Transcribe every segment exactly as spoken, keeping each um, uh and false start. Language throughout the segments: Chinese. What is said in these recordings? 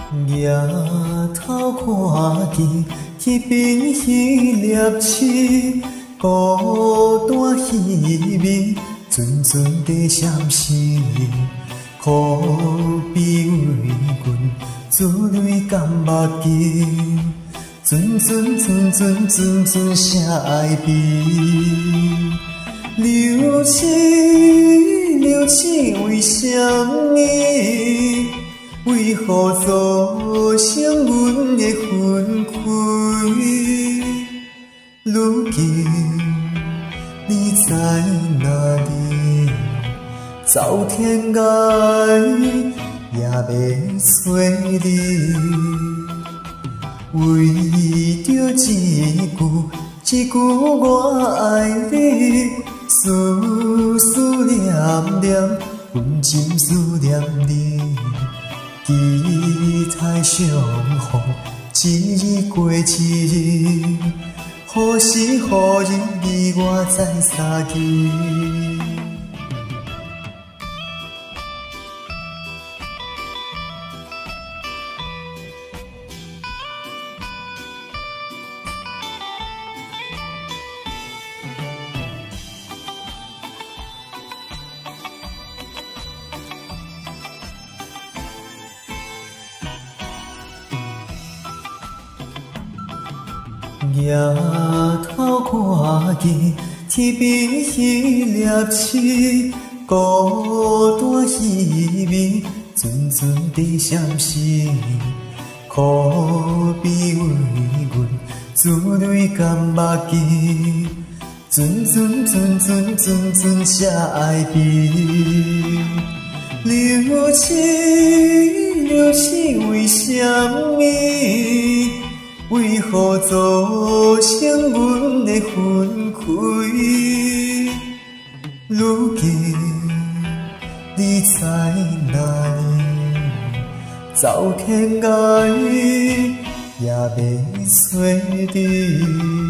抬头看见迄边迄粒星，孤单稀微，阵阵地闪烁。可比为阮珠泪甘目镜，阵阵阵阵阵阵谁爱悲？流星流星为什么？为何造成阮的分开？如今你在哪里？走天涯也要找你。为着一句一句我爱你，思思念念，阮真思念你。期待相逢，一日过一日，何时何日你我再相见？抬头看见天边迄粒星，孤单稀微，阵阵地闪烁。可比为阮珠泪甘目镜，阵阵阵阵阵阵谁爱悲？流星流星为什么？为何造成阮的分开？如今你在哪里？走天涯也要找你。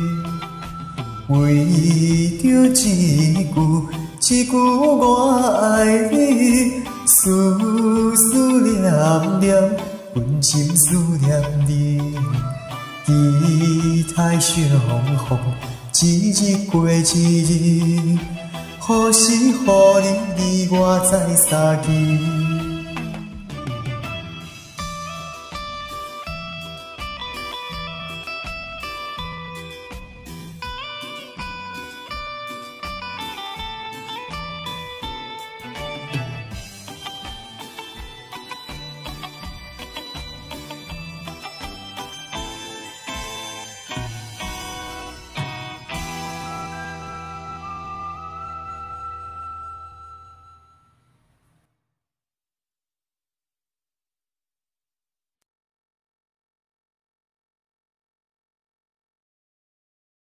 为着一句一句我爱你，思思念念，阮真思念你。期待相逢，一日过一日，何时何日你我再相见？